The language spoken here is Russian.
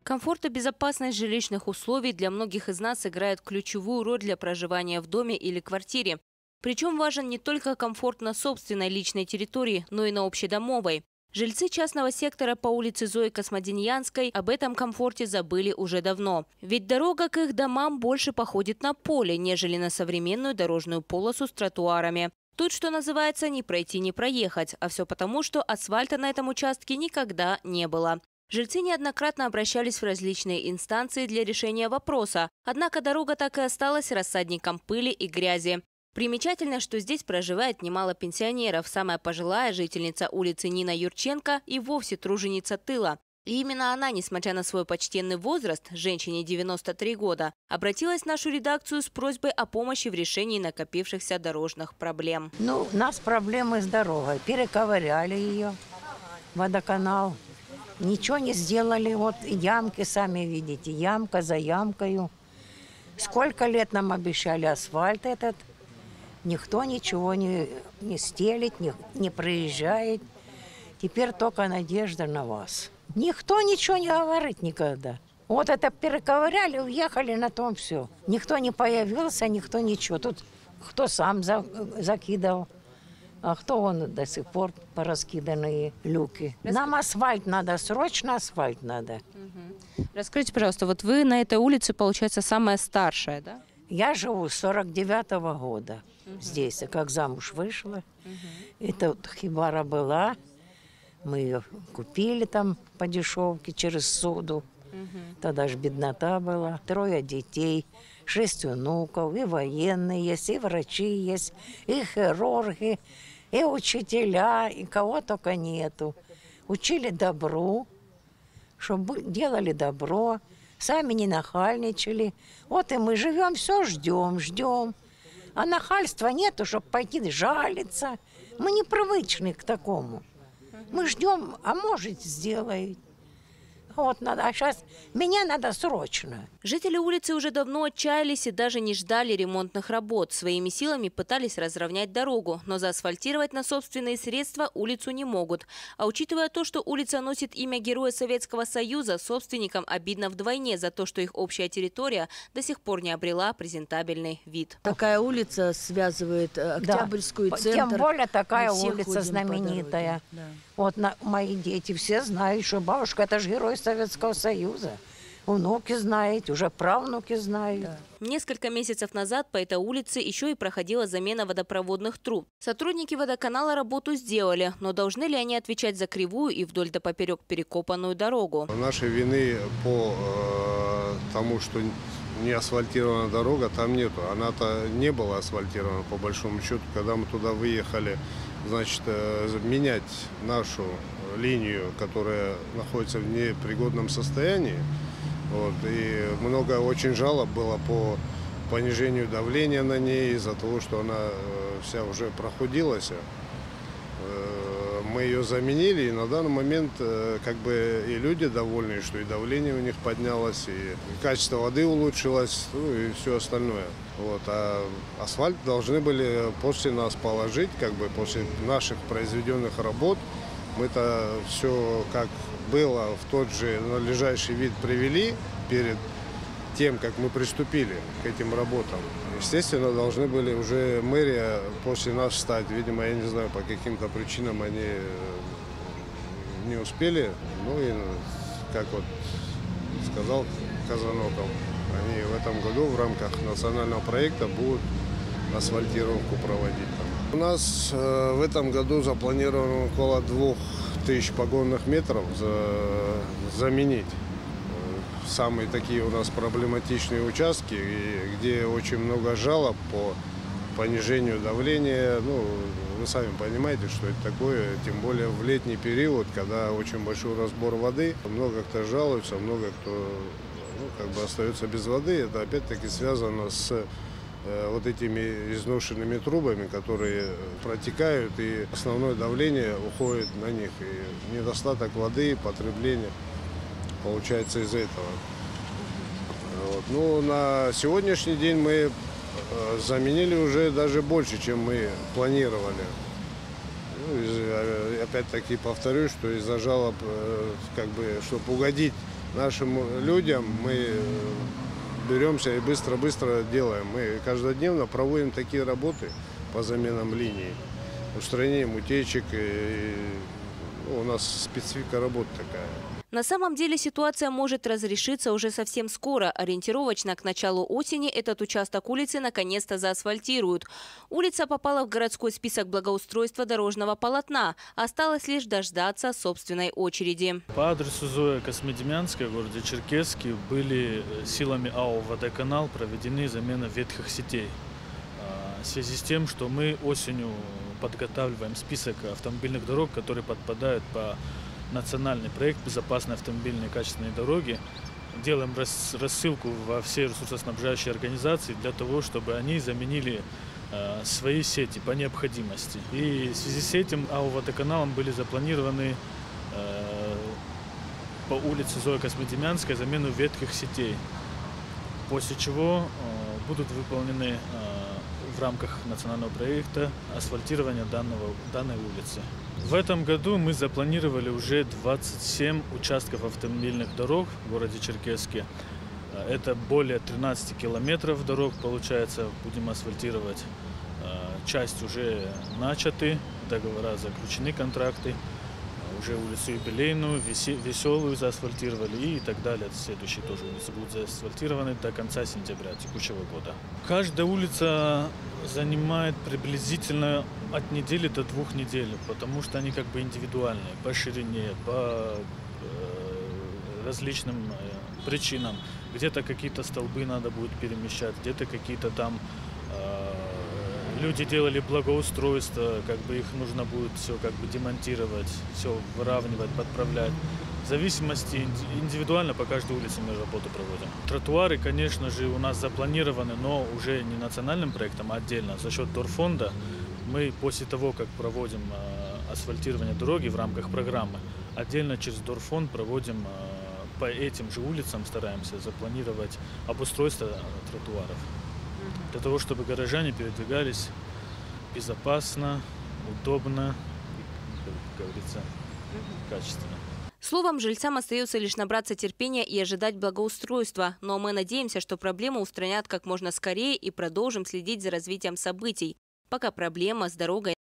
Комфорт и безопасность жилищных условий для многих из нас играют ключевую роль для проживания в доме или квартире. Причем важен не только комфорт на собственной личной территории, но и на общедомовой. Жильцы частного сектора по улице Зои Космодемьянской об этом комфорте забыли уже давно. Ведь дорога к их домам больше походит на поле, нежели на современную дорожную полосу с тротуарами. Тут, что называется, не пройти, не проехать. А все потому, что асфальта на этом участке никогда не было. Жильцы неоднократно обращались в различные инстанции для решения вопроса. Однако дорога так и осталась рассадником пыли и грязи. Примечательно, что здесь проживает немало пенсионеров. Самая пожилая жительница улицы Нина Юрченко и вовсе труженица тыла. И именно она, несмотря на свой почтенный возраст, женщине 93 года, обратилась в нашу редакцию с просьбой о помощи в решении накопившихся дорожных проблем. У нас проблемы с дорогой. Перековыряли ее, водоканал. Ничего не сделали. Вот ямки, сами видите, ямка за ямкою. Сколько лет нам обещали асфальт этот. Никто ничего не стелит, не проезжает. Теперь только надежда на вас. Никто ничего не говорит никогда. Вот это перековыряли, уехали, на том все. Никто не появился, никто ничего. Тут кто сам закидал, а кто он до сих пор пораскиданные люки. Нам асфальт надо, срочно асфальт надо. Расскажите, пожалуйста, вот вы на этой улице, получается, самая старшая, да? Я живу с 49-го года здесь, как замуж вышла. Это вот хибара была, мы ее купили там по дешевке через суду. Тогда ж беднота была. 3 детей, 6 внуков, и военные есть, и врачи есть, и хирурги, и учителя, и кого только нету. Учили добру, чтобы делали добро. Сами не нахальничали. Вот и мы живем, все ждем. А нахальства нету, чтобы пойти жалиться. Мы непривычны к такому. Мы ждем, а может сделают. Вот надо, а сейчас меня надо срочно. Жители улицы уже давно отчаялись и даже не ждали ремонтных работ. Своими силами пытались разровнять дорогу, но заасфальтировать на собственные средства улицу не могут. А учитывая то, что улица носит имя Героя Советского Союза, собственникам обидно вдвойне за то, что их общая территория до сих пор не обрела презентабельный вид. Такая улица связывает Октябрьскую, центр. Тем более такая улица знаменитая. Да. Вот мои дети все знают, что бабушка – это же Герой Советского Союза. Внуки знают, уже правнуки знают. Да. Несколько месяцев назад по этой улице еще и проходила замена водопроводных труб. Сотрудники водоканала работу сделали, но должны ли они отвечать за кривую и вдоль да поперек перекопанную дорогу? Нашей вины по тому, что не асфальтирована дорога, там нету. Она-то не была асфальтирована по большому счету. Когда мы туда выехали, значит, менять нашу линию, которая находится в непригодном состоянии. Вот, и много очень жалоб было по понижению давления на ней из-за того, что она вся уже прохудилась. Мы ее заменили, и на данный момент как бы и люди довольны, что и давление у них поднялось, и качество воды улучшилось, ну и все остальное. Вот. А асфальт должны были после нас положить, как бы после наших произведенных работ. Мы-то все как было в тот же надлежащий вид привели перед тем, как мы приступили к этим работам. Естественно, должны были уже мэрия после нас встать. Видимо, я не знаю, по каким-то причинам они не успели. Ну и, как вот сказал Казаноков, они в этом году в рамках национального проекта будут асфальтировку проводить. У нас в этом году запланировано около 2000 погонных метров заменить. Самые такие у нас проблематичные участки, где очень много жалоб по понижению давления. Ну, вы сами понимаете, что это такое, тем более в летний период, когда очень большой разбор воды. Много кто жалуется, много кто как бы остается без воды. Это опять-таки связано с вот этими изношенными трубами, которые протекают, и основное давление уходит на них. И недостаток воды, потребление получается из-за этого. Вот. Ну, на сегодняшний день мы заменили уже даже больше, чем мы планировали. Ну, опять-таки повторюсь, что из-за жалоб, как бы, чтобы угодить нашим людям мы беремся и быстро-быстро делаем. Мы каждодневно проводим такие работы по заменам линий, устранением утечек. И, у нас специфика работы такая. На самом деле ситуация может разрешиться уже совсем скоро. Ориентировочно к началу осени этот участок улицы наконец-то заасфальтируют. Улица попала в городской список благоустройства дорожного полотна. Осталось лишь дождаться собственной очереди. По адресу Зоя Космодемьянская в городе Черкесске были силами АО «Водоканал» проведены замена ветхих сетей. В связи с тем, что мы осенью подготавливаем список автомобильных дорог, которые подпадают по национальный проект «Безопасные автомобильные качественные дороги». Делаем рассылку во все ресурсоснабжающие организации для того, чтобы они заменили свои сети по необходимости. И в связи с этим АО «Водоканалом» были запланированы по улице Зоя Космодемьянская замену ветхих сетей, после чего будут выполнены в рамках национального проекта асфальтирование данной улицы. В этом году мы запланировали уже 27 участков автомобильных дорог в городе Черкесске. Это более 13 километров дорог, получается, будем асфальтировать. Часть уже начаты, договора заключены, контракты. Уже улицу Юбилейную, Веселую заасфальтировали и так далее. Следующие тоже улицы будут заасфальтированы до конца сентября текущего года. Каждая улица занимает приблизительно от недели до 2 недель, потому что они как бы индивидуальные, по ширине, по различным причинам. Где-то какие-то столбы надо будет перемещать, где-то какие-то там люди делали благоустройство, как бы их нужно будет все как бы демонтировать, все выравнивать, подправлять. В зависимости индивидуально по каждой улице мы работу проводим. Тротуары, конечно же, у нас запланированы, но уже не национальным проектом, а отдельно. За счет Дорфонда мы после того, как проводим асфальтирование дороги в рамках программы, отдельно через Дорфонд проводим по этим же улицам, стараемся запланировать обустройство тротуаров. Для того, чтобы горожане передвигались безопасно, удобно, как говорится, качественно. Словом, жильцам остается лишь набраться терпения и ожидать благоустройства. Но мы надеемся, что проблему устранят как можно скорее и продолжим следить за развитием событий. Пока проблема с дорогой